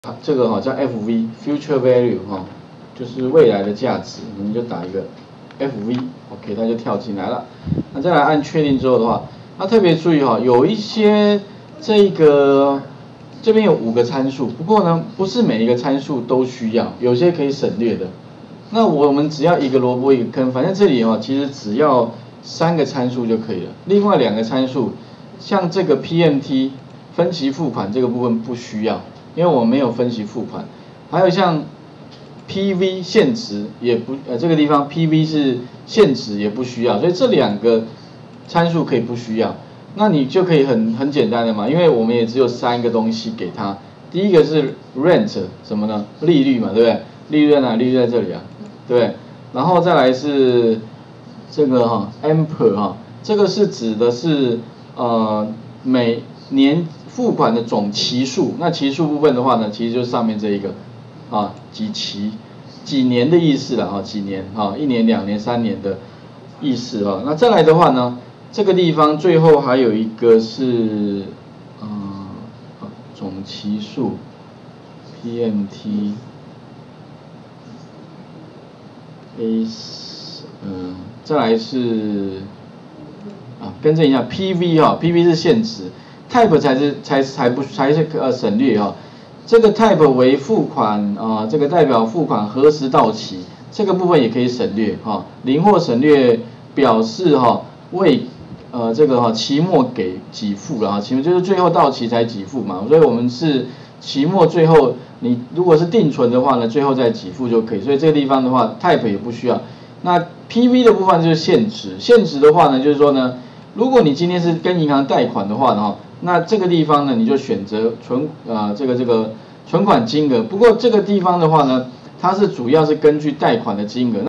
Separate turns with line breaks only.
这个叫 FV future value 就是未来的价值，我们就打一个 FV，OK， 它就跳进来了。那再来按确定之后的话，那特别注意有一些这边有5个参数，不过呢不是每一个参数都需要，有些可以省略的。那我们只要一个萝卜一个坑，反正这里其实只要3个参数就可以了。另外2个参数，像这个 PMT 分期付款这个部分不需要。因为我没有分期付款，还有像 PV 现值也不这个地方 PV 是现值也不需要，所以这2个参数可以不需要，那你就可以很简单的嘛，因为我们也只有3个东西给它，第一个是 rent 什么呢？利率嘛，对不对？利率在哪？利率在这里啊，对不对？然后再来是这个amper 这个是指的是每年付款的总期数，那期数部分的话呢，其实就是上面这一个几年的意思了几年1年、2年、3年的意思那再来的话呢，这个地方最后还有一个是总期数 PMT再来是更正一下 PV 是现值。Type 才是省略这个 Type 为付款这个代表付款何时到期，这个部分也可以省略零或省略表示为这个期末给给付了期末就是最后到期才给付嘛，所以我们是期末最后你如果是定存的话呢，最后再给付就可以，所以这个地方的话 Type 也不需要。那 PV 的部分就是现值，现值的话呢，就是说呢，如果你今天是跟银行贷款的话呢那这个地方呢，你就选择这个存款金额。不过这个地方的话呢，它是主要是根据贷款的金额。